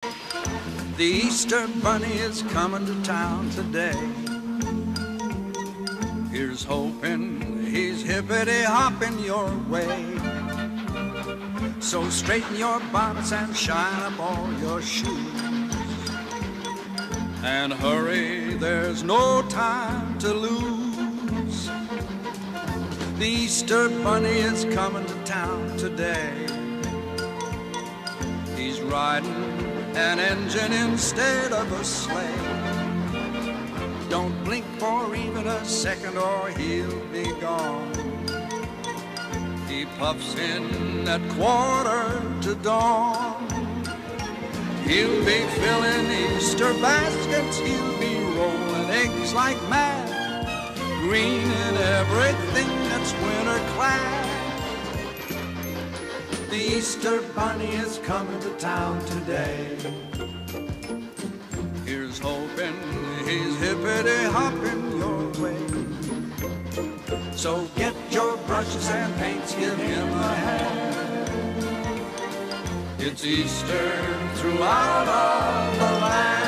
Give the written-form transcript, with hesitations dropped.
The Easter Bunny is coming to town today. Here's hoping he's hippity-hopping your way. So straighten your bonnets and shine up all your shoes. And hurry, there's no time to lose. The Easter Bunny is coming to town today. He's riding an engine instead of a sleigh. Don't blink for even a second or he'll be gone. He puffs in at 1:45. He'll be filling Easter baskets, he'll be rolling eggs like mad, green in everything that's winter clad. The Easter Bunny is coming to town today. Here's hoping he's hippity-hopping your way. So get your brushes and paints, give him a hand. It's Easter throughout all the land.